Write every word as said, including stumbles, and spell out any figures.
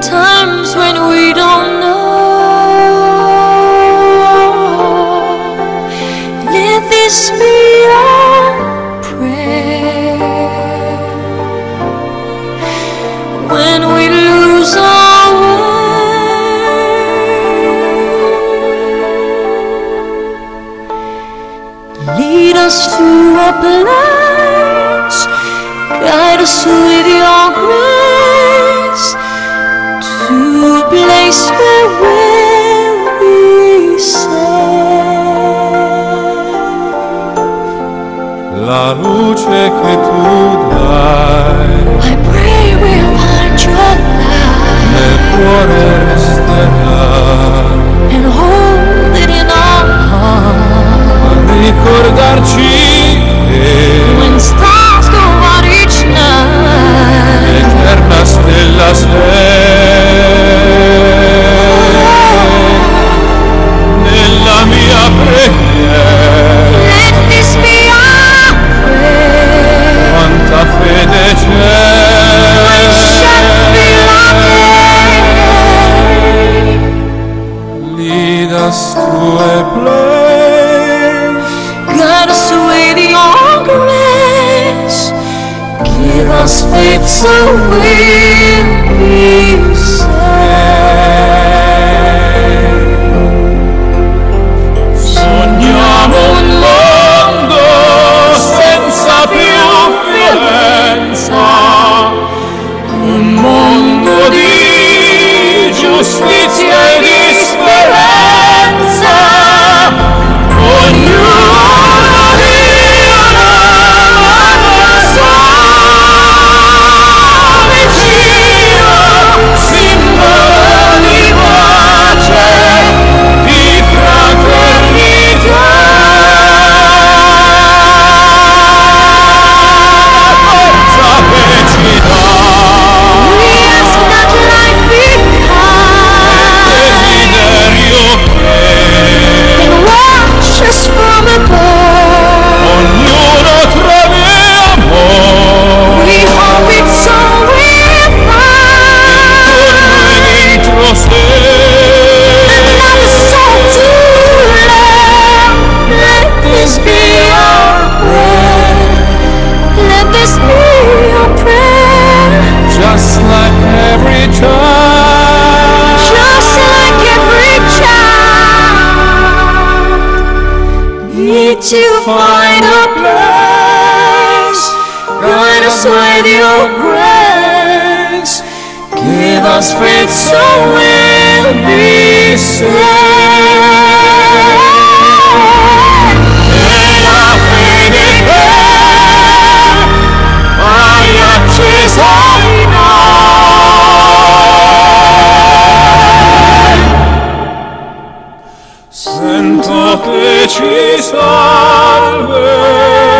times when we don't know. Let this be our prayer when we lose our way. Lead us to a place, guide us with your grace, to a place where we'll be safe. La luce che tu dai I pray we'll find your light nel cuore resterà, and hold it in our heart. a ricordarci che When stars go out each night, l'eterna stella sei nella mia preghiera. let this be our prayer. Quanta fede c'è, When shall be our day? lead us to a place, Guide us with your grace, give us faith so we'll be safe. sogniamo un mondo senza più violenza, un mondo di giustizia e di speranza. Ognuno di una mano sua vicino, simbolo di pace, di fraternità. Forza che ci dà We ask that life be kind desiderio che and watch us from above. ognuno trovi amore We hope it's all we'll find. dentro sé. Another soul to love. Let this be our prayer. Let this be our prayer. Just like every child, Just like every child, need to find a place. Guide us with your grace. Give us faith so we'll be safe. E la fede che hai acceso in noi, sento che ci salverà.